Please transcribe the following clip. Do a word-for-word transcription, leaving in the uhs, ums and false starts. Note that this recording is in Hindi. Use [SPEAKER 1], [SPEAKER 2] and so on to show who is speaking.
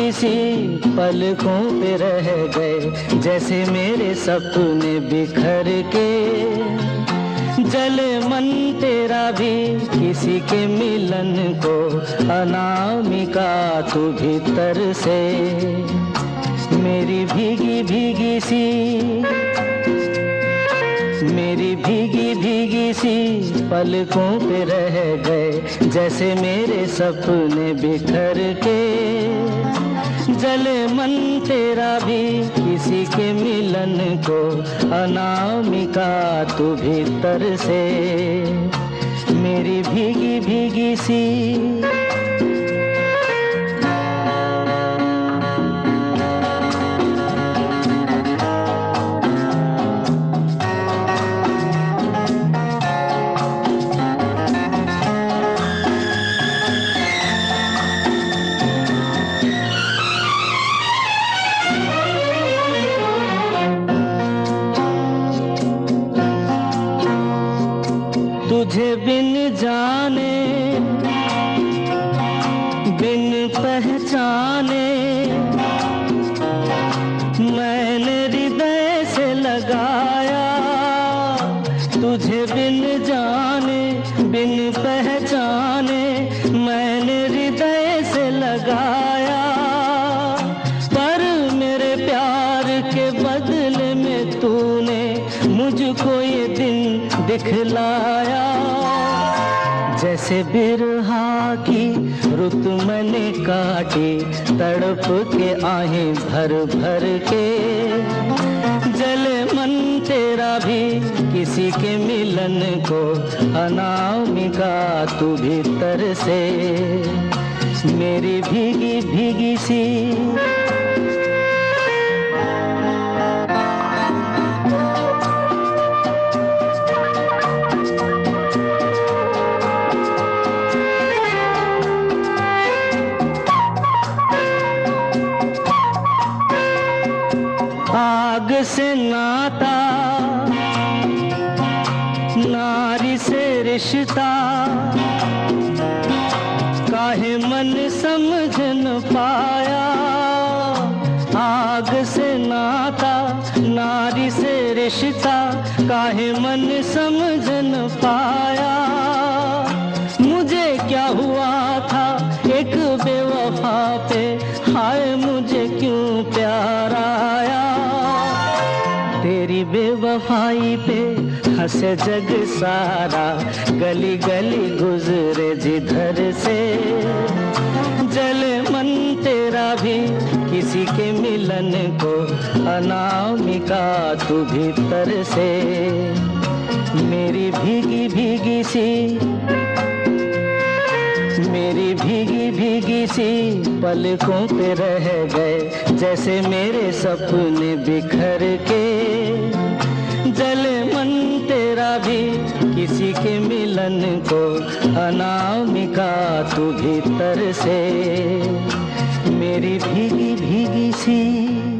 [SPEAKER 1] भीगी सी पलकों पे रह गए, जैसे मेरे सपने बिखर के। जले मन तेरा भी किसी के मिलन को, अनामिका तू भीतर से। मेरी भीगी भीगी सी, मेरी भीगी भीगी सी पलकों पे रह गए, जैसे मेरे सपने बिखर के। जले मन तेरा भी किसी के मिलन को, अनामिका तू भीतर से। मेरी भीगी भीगी सी। तुझे बिन जाने बिन पहचाने, मैंने हृदय से लगाया। तुझे बिन जाने बिन पहचाने, मैंने हृदय से लगाया। पर मेरे प्यार के बदले में तूने मुझको ये दिन दिखलाया। जैसे बिरहा की रुत मैंने काटी, तड़प के आहें भर भर के। जले मन तेरा भी किसी के मिलन को, अनामिका तू भीतर से। मेरी भीगी भीगी सी। आग से नाता, नारी से रिश्ता, काहे मन समझ न पाया। आग से नाता, नारी से रिश्ता, काहे मन समझ न पाया। मुझे क्या हुआ था एक बेवफा पे, हाय मुझे क्यों प्यार आया। तेरी बेवफाई पे हंसे जग सारा, गली गली गुजरे जिधर से। जले मन तेरा भी किसी के मिलन को, अनामिका तू भीतर से। मेरी भीगी भीगी सी, मेरी भीगी भीगी सी पलकों पे रह गए, जैसे मेरे सपने बिखर के। जले मन तेरा भी किसी के मिलन को, अनामिका तू भीतर से। मेरी भीगी भीगी सी।